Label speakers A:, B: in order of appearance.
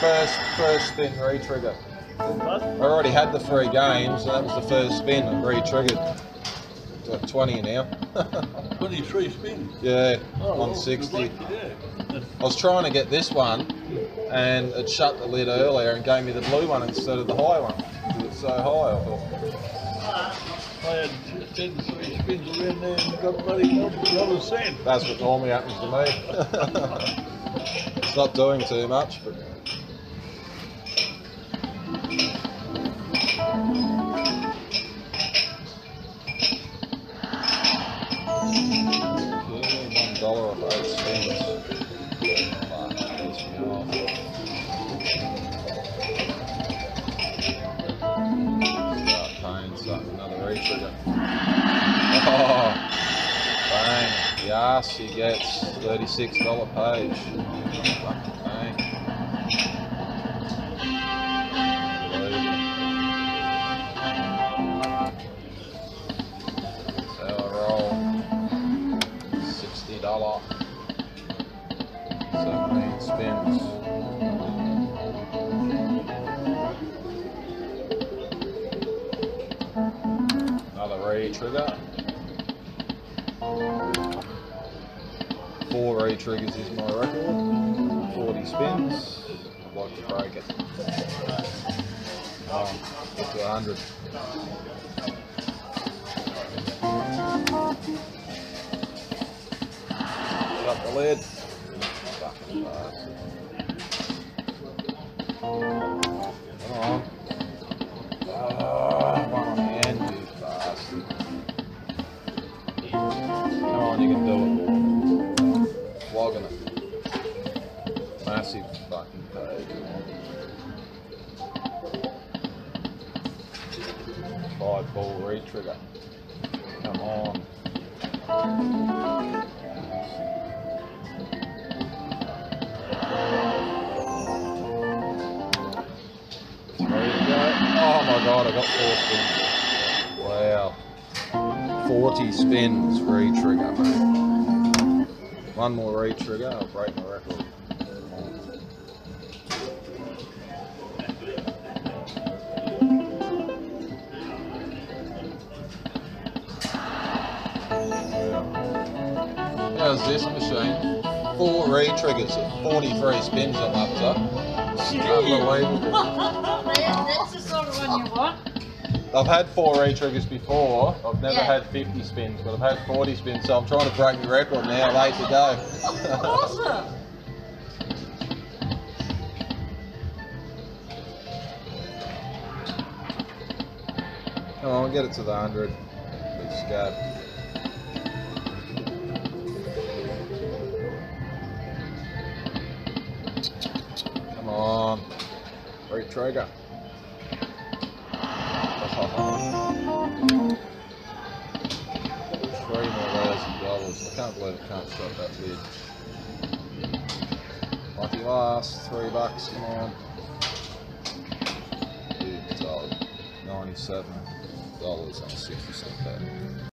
A: first spin re-trigger. I already had the 3 games, so that was the first spin that re-triggered. Got 20 now.
B: 23 spins?
A: Yeah,
B: oh,
A: on
B: well,
A: 60.
B: I
A: was trying to get this one, and it shut the lid earlier and gave me the blue one instead of the high one. Because it's so high, I thought.
B: I had 10 spins around there and got bloody $1
A: That's what normally happens to me. It's not doing too much, but... $1 off 8 spins. Fuck, piss me off. Start paying something, another re-trigger. Oh, bang. Yes, he gets $36 page. Fucking bang. So I roll $60. 17 spins. Another re-trigger. 4 re-triggers is my record. 40 spins. I'd like to break it. Get to 100. Shut the lid. Fucking bastard. Come on. One on the end, you bastard. Come on, you can do it. Flogging it. Massive fucking page. 5-ball re-trigger. Come on. Oh my god, I got 4 spins. Wow. 40 spins re-trigger, mate. One more re-trigger, I'll break my record. How's this machine? 4 re-triggers at 43 spins I'm up to. Unbelievable.
C: That's the sort of one you want.
A: I've had 4 re-triggers before. I've never had 50 spins, but I've had 40 spins, so I'm trying to break the record now, late to go.
C: Awesome.
A: Come on, get it to the 100. Big scab. Come on. Re-trigger. $3 more $1,000. I can't believe I can't shut that lid. Lucky last, $3, come on. Dude, $97 on 60 cent bet.